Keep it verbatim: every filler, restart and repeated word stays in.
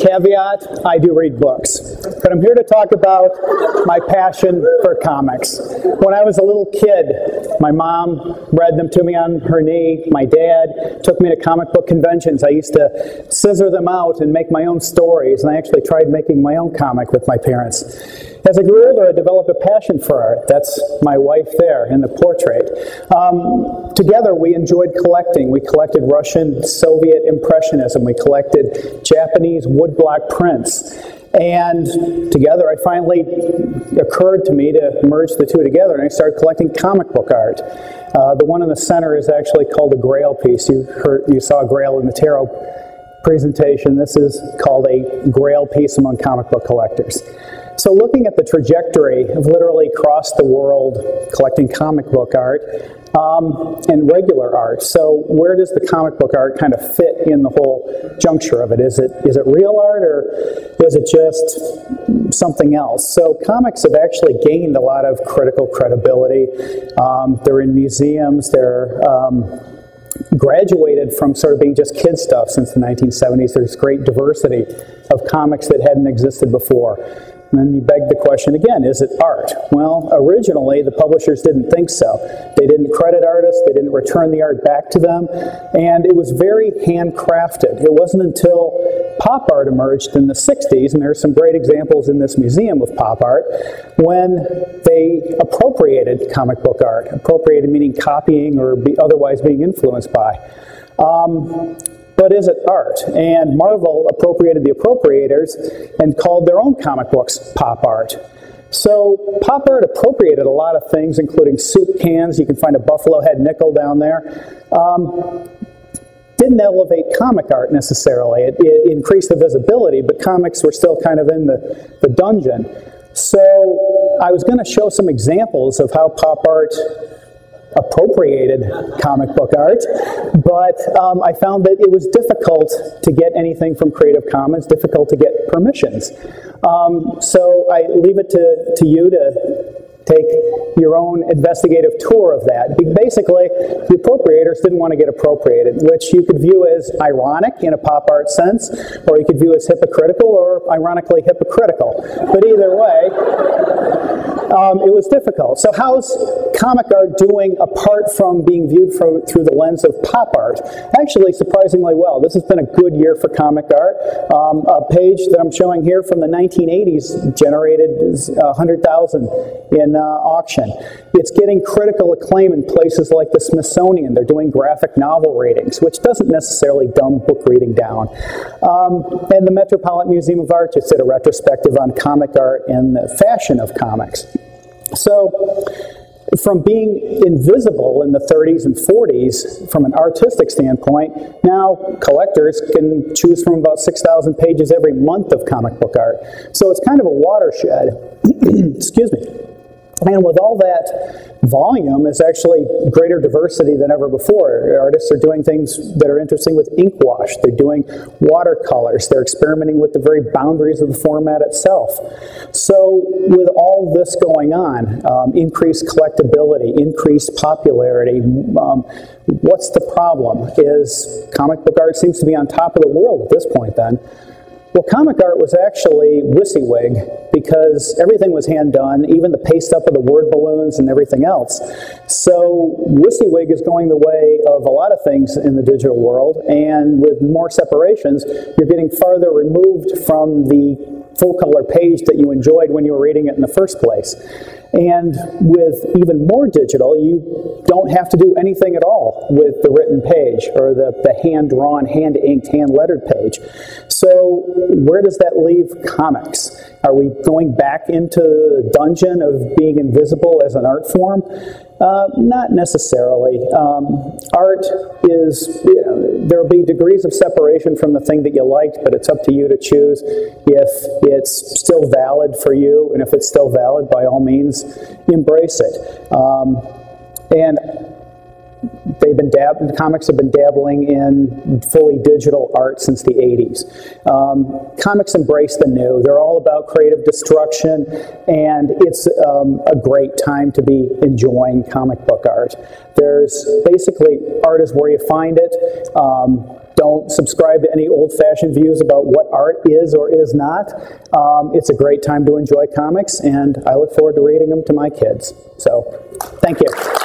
caveat, I do read books. But I'm here to talk about my passion for comics. When I was a little kid, my mom read them to me on her knee. My dad took me to comic book conventions. I used to scissor them out and make my own stories, and I actually tried making my own comic with my parents. As I grew older, I developed a passion for art. That's my wife there in the portrait. Um, together, we enjoyed collecting. We collected Russian Soviet Impressionism. We collected Japanese woodblock prints. And together, I finally occurred to me to merge the two together, and I started collecting comic book art. Uh, the one in the center is actually called a Grail piece. You heard, you saw a Grail in the tarot presentation. This is called a Grail piece among comic book collectors. So looking at the trajectory of literally across the world collecting comic book art um, and regular art, so where does the comic book art kind of fit in the whole juncture of it? Is it is it real art, or is it just something else? So comics have actually gained a lot of critical credibility. Um, they're in museums. They're um, graduated from sort of being just kid stuff since the nineteen seventies. There's great diversity of comics that hadn't existed before. And then you beg the question again, is it art? Well, originally the publishers didn't think so. They didn't credit artists, they didn't return the art back to them, and it was very handcrafted. It wasn't until pop art emerged in the sixties, and there are some great examples in this museum of pop art, when they appropriated comic book art. Appropriated meaning copying or be otherwise being influenced by. Um, But is it art? And Marvel appropriated the appropriators and called their own comic books pop art. So pop art appropriated a lot of things, including soup cans. You can find a buffalo head nickel down there. Um, didn't elevate comic art necessarily. It, it increased the visibility, but comics were still kind of in the, the dungeon. So I was going to show some examples of how pop art appropriated comic book art, but um, I found that it was difficult to get anything from Creative Commons, difficult to get permissions. Um, so I leave it to, to you to take your own investigative tour of that. Basically, the appropriators didn't want to get appropriated, which you could view as ironic in a pop art sense, or you could view as hypocritical, or ironically hypocritical. But either way, um, it was difficult. So how's comic art doing apart from being viewed from, through the lens of pop art? Actually, surprisingly well. This has been a good year for comic art. Um, a page that I'm showing here from the nineteen eighties generated one hundred thousand in uh, auction. It's getting critical acclaim in places like the Smithsonian. They're doing graphic novel ratings, which doesn't necessarily dumb book reading down. Um, and the Metropolitan Museum of Art just did a retrospective on comic art and the fashion of comics. So, from being invisible in the thirties and forties, from an artistic standpoint, now collectors can choose from about six thousand pages every month of comic book art. So it's kind of a watershed. Excuse me. And with all that volume, is actually greater diversity than ever before. Artists are doing things that are interesting with ink wash. They're doing watercolors. They're experimenting with the very boundaries of the format itself. So with all this going on, um, increased collectability, increased popularity, um, what's the problem? Is comic book art seems to be on top of the world at this point then. Well, comic art was actually WYSIWYG because everything was hand done, even the paste up of the word balloons and everything else. So WYSIWYG is going the way of a lot of things in the digital world, and with more separations, you're getting farther removed from the full-color page that you enjoyed when you were reading it in the first place. And with even more digital, you don't have to do anything at all with the written page or the, the hand-drawn, hand-inked, hand-lettered page. So where does that leave comics? Are we going back into the dungeon of being invisible as an art form? Uh, not necessarily. Um, art is, you know, there will be degrees of separation from the thing that you liked, but it's up to you to choose if it's still valid for you, and if it's still valid, by all means, embrace it. Um, and they've been dab- comics have been dabbling in fully digital art since the eighties. Um, comics embrace the new. They're all about creative destruction, and it's um, a great time to be enjoying comic book art. There's basically, art is where you find it. Um, Don't subscribe to any old-fashioned views about what art is or is not. Um, it's a great time to enjoy comics, and I look forward to reading them to my kids. So, thank you.